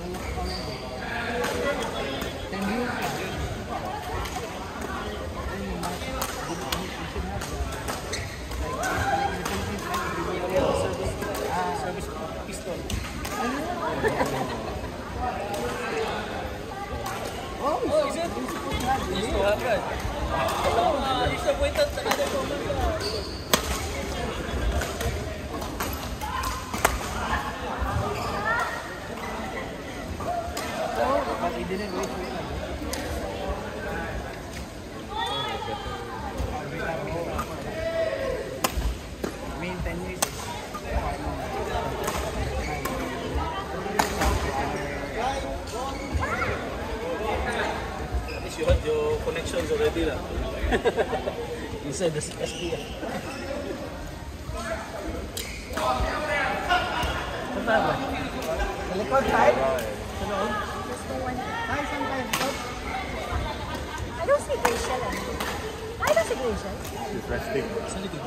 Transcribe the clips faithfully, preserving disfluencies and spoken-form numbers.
You had your connections already lah. Inside the S P. Saan ba? Sa likod, side? Sa loob? Side, saan tayo? I don't see Rachel. I don't see Rachel. She's resting. Sa likod.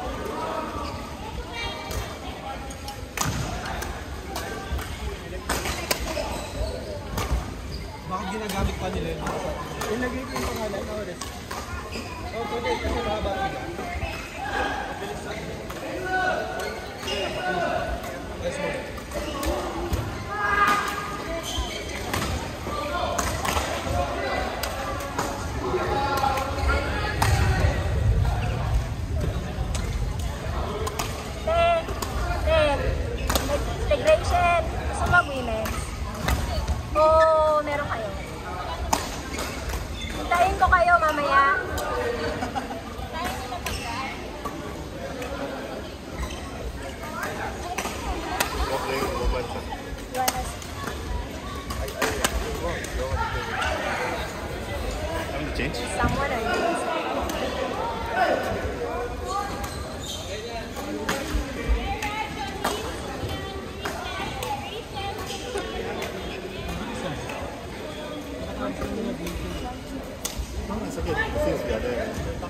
Bakit ginagamit pa nila yun? Ilagay ko yung pangalan na oras. Oh, pwede. Kasi mahaba nila. Let's go. Integration. Gusto mag-women? Oh, meron kayo. Hintayin ko kayo mamaya. Okay, mobile siya. Time to change? Someone or you? No, it's okay. Since we are there.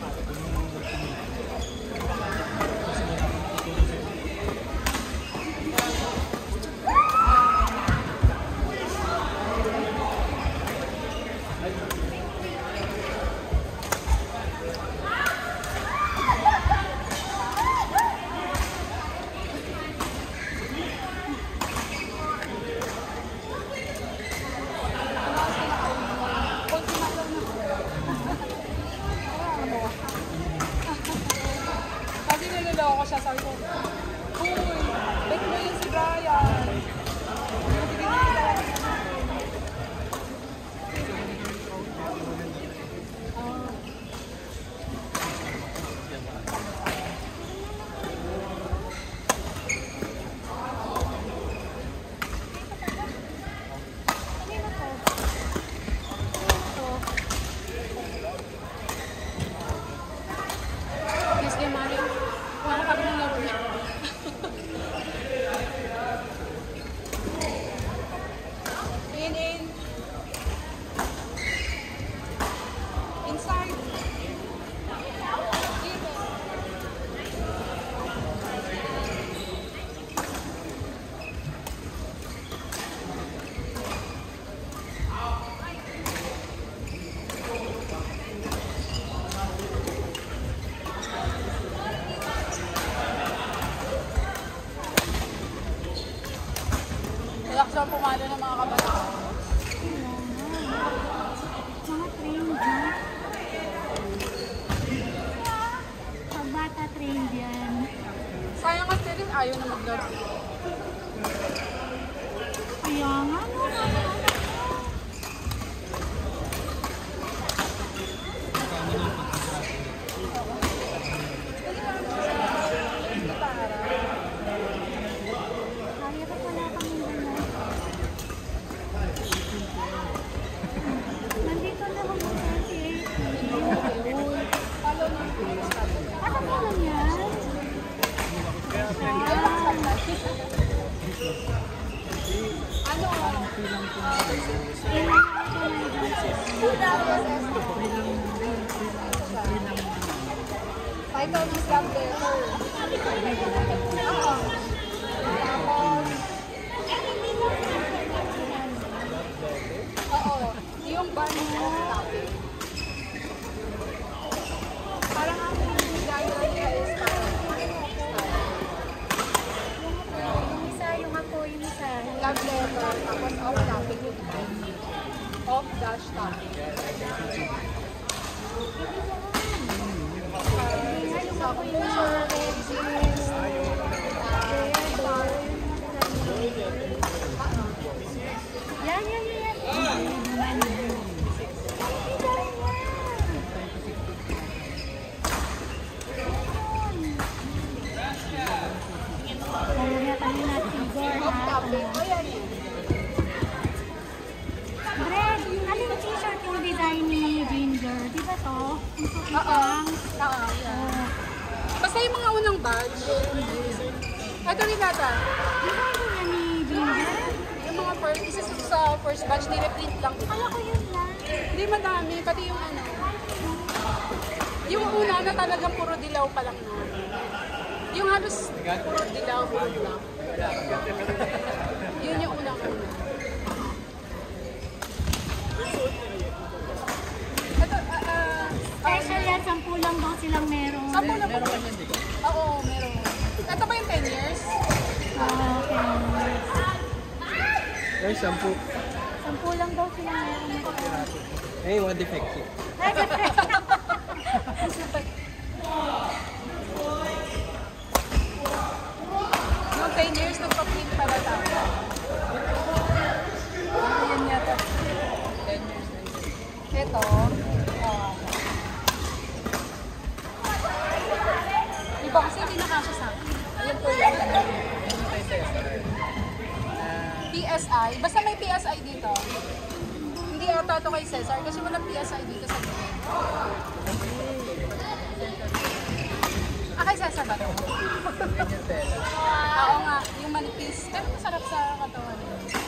Ako siya, sabi ko, uy, ba't mo yun si Brian? Yes, kay Mario. Wala kami ng laro niya. In, in. Inside. Relax lang pumalo ng mga kabataan. Mga trained yan. Pagbata trained yan. Sayang kasi rin ayaw na maglaro. Kaya nga, no? Kaya pa pala kami ganyan. Nandito na ako sa twenty-eight. Follow na. Ano mo lang yan? Ano? Title is love letter. Oo. Tapos, yung bunny off topic. Parang ang gaya niya is parang Yung isa, yung ako, yung isa. love letter, tapos off topic yung off dash topic. Yung ako, yung isa. Yan, yan, yan. Kaya niya kanina, Tigor, Off ha? topic. O yan. Brad, ano yung t-shirt yung design ni Ginger? Di ba to? Yung suki Oo. lang. Oo, yan. Basta yung mga unang badge. Ito rin nata. Design niya ni Ginger? Yung mga first, isa sa first batch, nireprint lang. Kala ko yun lang. Hindi madami, pati yung ano. Yung una na talagang puro dilaw pa lang na. Yung halos puro dilaw, puro black. Yun yung unang-una. Ito, ah, ah, Special yan, sampu lang daw silang meron. sampu na po. Oo, meron. Ito ba yung ten years? Ah, okay. Ay, sampu. Sampu lang daw silang meron. Eh, one defective. Ay, siyempre. Yung ten years, nagpa-print pala tayo. Yan yata. ten years na yun. Ito, ah, iba kasi hindi nakasya sa akin. Yan po yun. P S I. Basta may P S I dito. Hindi ata ito kay Cesar kasi walang P S I dito sa dito. Ah, kay Cesar ba ito? Oo nga, yung manipis. Pero masarap sa katawan.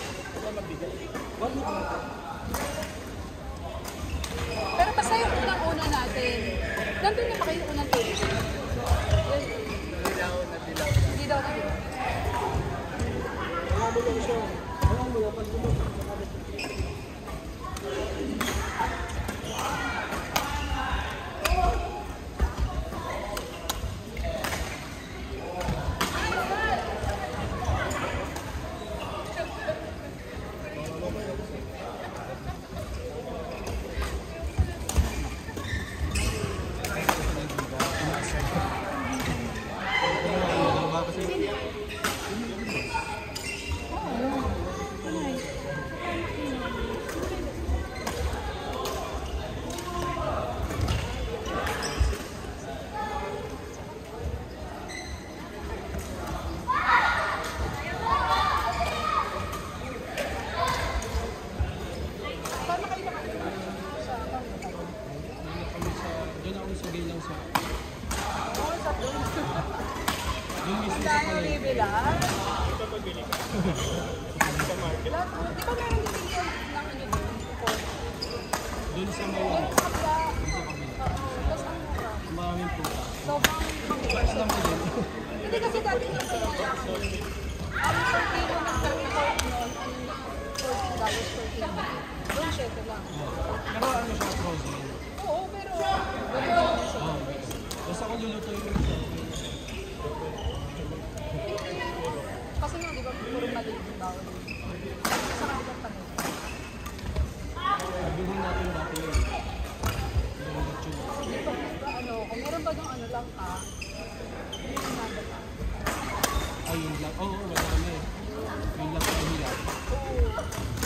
Pero basta yung unang-una natin. Nandun na ba kayo yung unang tape? Dilaw na dilaw. Hindi daw na diba? Wala mo lang siya. Wala mo lang. Pag mo. Paano kayo nakakita? Sa Doon ako sa bilang sa... Oo, sa doon. Doon mismo Ang dami bibila. Lahat, di ba meron din yung ng ano doon? doon sa may... Doon sa kabila. Oo, tapos ang mura. Maraming po. Sobrang Price lang po din. Hindi kasi dati nasa wala kami. Ang per kilo ng thirty-four noon, fourteen dollars per kilo. Doon siya ito lang. Pero ano siya, frozen? Oo, pero ganun siya. Oo. Basta ko luluto yung isa. Kasi nga, di ba, puro maliit yung bawal. Sa kabilang pa rin. Sabihin natin dati yun. Yung lechon. Hindi pa, ano, kung meron ba ng ano lang ka, hindi naman pa. Ay, yun lang. Oo, oh, wala kami. Yun lang sa hilang. Oo.